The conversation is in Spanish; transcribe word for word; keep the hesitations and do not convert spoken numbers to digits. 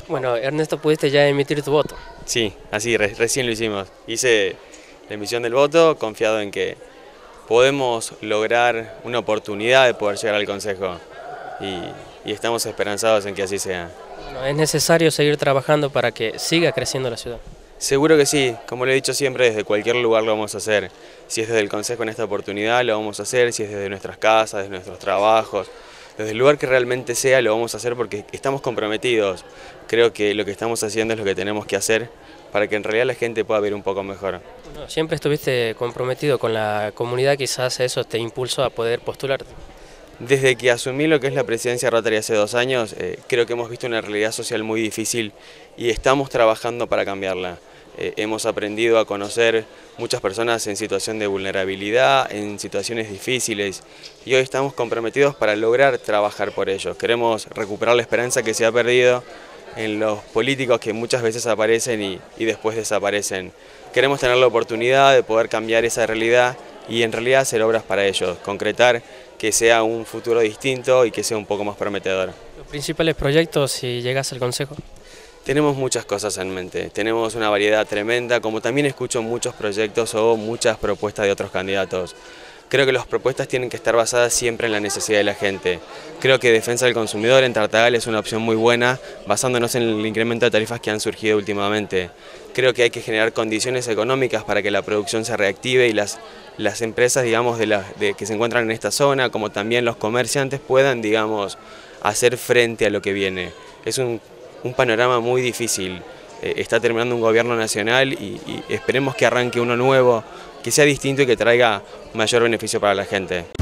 Bueno, Ernesto, pudiste ya emitir tu voto. Sí, así, re- recién lo hicimos. Hice la emisión del voto, confiado en que podemos lograr una oportunidad de poder llegar al Consejo y, y estamos esperanzados en que así sea. Bueno, es necesario seguir trabajando para que siga creciendo la ciudad. Seguro que sí, como lo he dicho siempre, desde cualquier lugar lo vamos a hacer. Si es desde el Consejo en esta oportunidad, lo vamos a hacer, si es desde nuestras casas, desde nuestros trabajos, desde el lugar que realmente sea, lo vamos a hacer porque estamos comprometidos. Creo que lo que estamos haciendo es lo que tenemos que hacer para que en realidad la gente pueda ver un poco mejor. Bueno, siempre estuviste comprometido con la comunidad, quizás eso te impulsó a poder postularte. Desde que asumí lo que es la presidencia de Rotary hace dos años, eh, creo que hemos visto una realidad social muy difícil y estamos trabajando para cambiarla. Eh, hemos aprendido a conocer muchas personas en situación de vulnerabilidad, en situaciones difíciles, y hoy estamos comprometidos para lograr trabajar por ellos. Queremos recuperar la esperanza que se ha perdido en los políticos que muchas veces aparecen y, y después desaparecen. Queremos tener la oportunidad de poder cambiar esa realidad y en realidad hacer obras para ellos, concretar que sea un futuro distinto y que sea un poco más prometedor. Los principales proyectos si llegas al Consejo. Tenemos muchas cosas en mente, tenemos una variedad tremenda, como también escucho muchos proyectos o muchas propuestas de otros candidatos. Creo que las propuestas tienen que estar basadas siempre en la necesidad de la gente. Creo que defensa del consumidor en Tartagal es una opción muy buena, basándonos en el incremento de tarifas que han surgido últimamente. Creo que hay que generar condiciones económicas para que la producción se reactive y las, las empresas, digamos, de la, de, que se encuentran en esta zona, como también los comerciantes, puedan, digamos, hacer frente a lo que viene. Es un, un panorama muy difícil. Eh, está terminando un gobierno nacional y, y esperemos que arranque uno nuevo, que sea distinto y que traiga mayor beneficio para la gente.